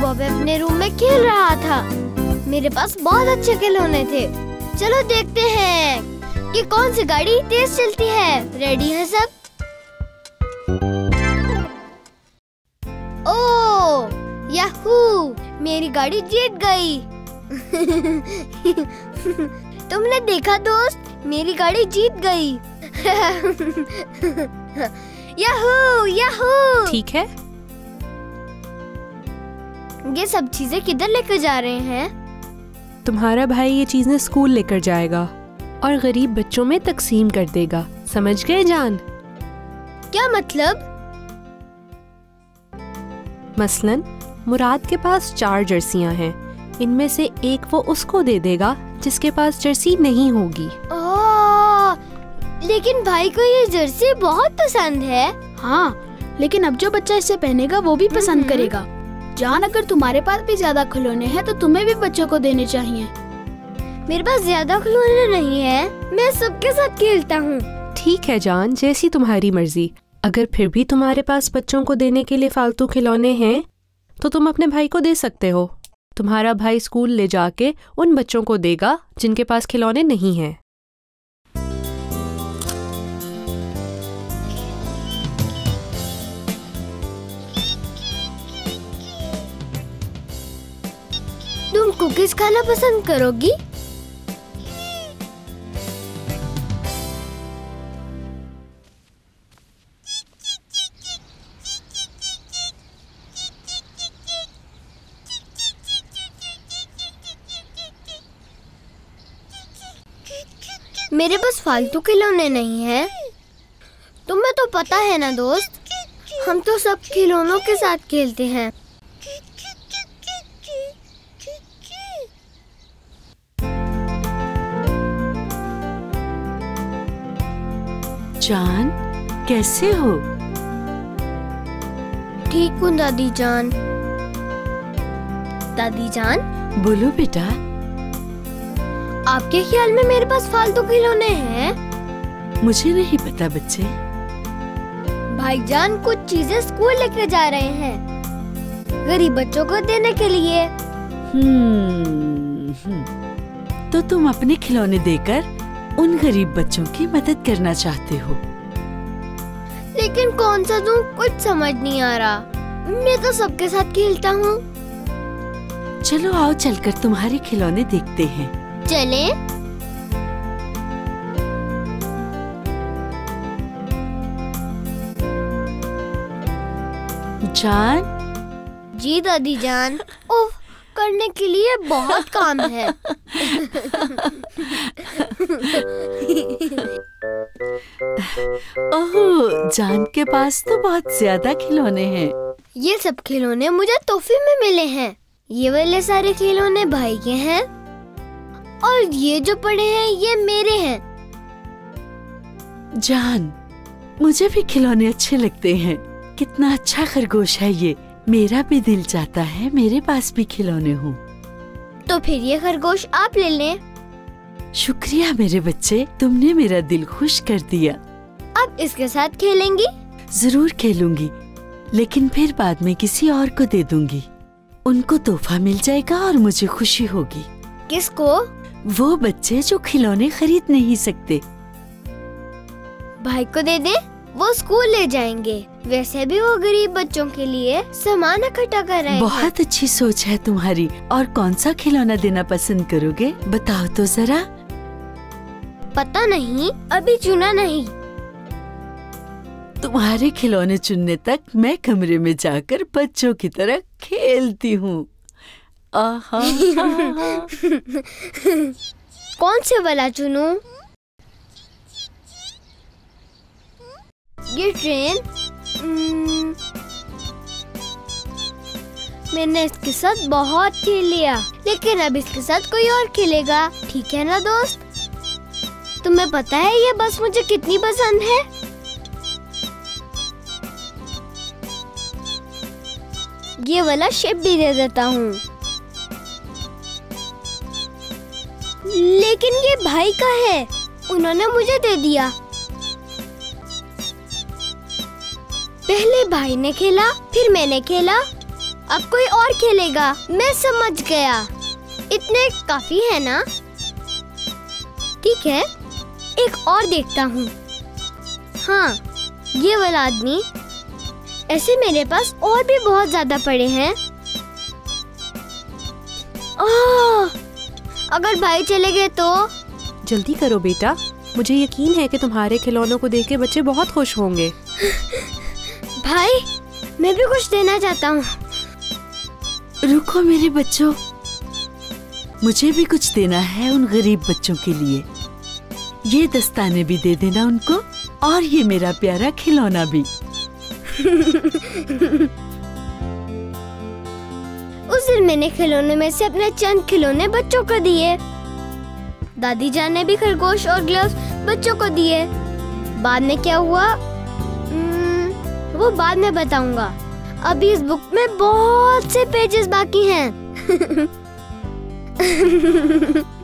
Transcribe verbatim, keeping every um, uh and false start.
बॉबी अपने रूम में खेल रहा था। मेरे पास बहुत अच्छे खिलौने थे। चलो देखते हैं कि कौन सी गाड़ी तेज चलती है। रेडी है सब? ओह याहू, मेरी गाड़ी जीत गई। तुमने देखा दोस्त, मेरी गाड़ी जीत गई। Yahoo yahoo. ठीक है, ये सब चीजें किधर लेकर जा रहे हैं? तुम्हारा भाई ये चीजें स्कूल लेकर जाएगा और गरीब बच्चों में तकसीम कर देगा। समझ गए जान? क्या मतलब? मसलन मुराद के पास चार जर्सियां हैं। इनमें से एक वो उसको दे देगा जिसके पास जर्सी नहीं होगी। ओह, लेकिन भाई को ये जर्सी बहुत पसंद है। हाँ, लेकिन अब जो बच्चा इसे पहनेगा वो भी पसंद करेगा। जान, अगर तुम्हारे पास भी ज्यादा खिलौने हैं तो तुम्हें भी बच्चों को देने चाहिए। मेरे पास ज्यादा खिलौने नहीं है, मैं सबके साथ खेलता हूँ। ठीक है जान, जैसी तुम्हारी मर्जी। अगर फिर भी तुम्हारे पास बच्चों को देने के लिए फालतू खिलौने हैं तो तुम अपने भाई को दे सकते हो। तुम्हारा भाई स्कूल ले जाके उन बच्चों को देगा जिनके पास खिलौने नहीं हैं। तुम कुकीज खाना पसंद करोगी? मेरे पास फालतू खिलौने नहीं हैं। तुम्हें तो पता है ना दोस्त, हम तो सब खिलौनों के साथ खेलते हैं। जान, कैसे हो? ठीक हूँ दादी जान। दादी जान, बोलो बेटा। आपके ख्याल में मेरे पास फालतू खिलौने हैं? मुझे नहीं पता बच्चे। भाईजान कुछ चीजें स्कूल लेकर जा रहे हैं गरीब बच्चों को देने के लिए। हम्म, तो तुम अपने खिलौने देकर उन गरीब बच्चों की मदद करना चाहते हो। लेकिन कौन सा दूं, कुछ समझ नहीं आ रहा। मैं तो सबके साथ खेलता हूँ। चलो आओ, चलकर तुम्हारे खिलौने देखते हैं। चले? जान। जी दादी जान। उफ, करने के लिए बहुत काम है। ओह, जान के पास तो बहुत ज्यादा खिलौने हैं। ये सब खिलौने मुझे तोहफे में मिले हैं। ये वाले सारे खिलौने भाई के हैं और ये जो पड़े हैं ये मेरे हैं। जान, मुझे भी खिलौने अच्छे लगते हैं। कितना अच्छा खरगोश है ये। मेरा भी दिल चाहता है मेरे पास भी खिलौने हों। तो फिर ये खरगोश आप ले लें। शुक्रिया मेरे बच्चे, तुमने मेरा दिल खुश कर दिया। अब इसके साथ खेलेंगी? जरूर खेलूंगी, लेकिन फिर बाद में किसी और को दे दूंगी। उनको तोहफा मिल जाएगा और मुझे खुशी होगी। किसको? वो बच्चे जो खिलौने खरीद नहीं सकते। भाई को दे दे, वो स्कूल ले जाएंगे। वैसे भी वो गरीब बच्चों के लिए सामान इकट्ठा कर रहे हैं। बहुत अच्छी सोच है तुम्हारी। और कौन सा खिलौना देना पसंद करोगे, बताओ तो जरा। पता नहीं, अभी चुना नहीं। तुम्हारे खिलौने चुनने तक मैं कमरे में जाकर बच्चों की तरह खेलती हूँ। आहा, आहा। कौन से वाला चुनूं? ये ट्रेन? हम्म, मैंने इसके साथ बहुत खेल लिया, लेकिन अब इसके साथ कोई और खेलेगा। ठीक है ना दोस्त? तुम्हें पता है ये बस मुझे कितनी पसंद है? ये वाला शेप भी दे देता हूँ। लेकिन ये भाई का है, उन्होंने मुझे दे दिया। पहले भाई ने खेला, फिर मैंने खेला। अब कोई और खेलेगा। मैं समझ गया, इतने काफी है ना? ठीक है, एक और देखता हूँ। हाँ, ये वाला आदमी। ऐसे मेरे पास और भी बहुत ज्यादा पड़े हैं। ओह, अगर भाई चले गए तो? जल्दी करो बेटा, मुझे यकीन है कि तुम्हारे खिलौनों को देख के बच्चे बहुत खुश होंगे। भाई, मैं भी कुछ देना चाहता हूँ। रुको मेरे बच्चों, मुझे भी कुछ देना है उन गरीब बच्चों के लिए। ये दस्ताने भी दे देना उनको, और ये मेरा प्यारा खिलौना भी। उस दिन मैंने खिलौने में से अपने चंद खिलौने बच्चों को दिए। दादी जान ने भी खरगोश और ग्लव्स बच्चों को दिए। बाद में क्या हुआ, hmm, वो बाद में बताऊंगा। अभी इस बुक में बहुत से पेजेस बाकी हैं।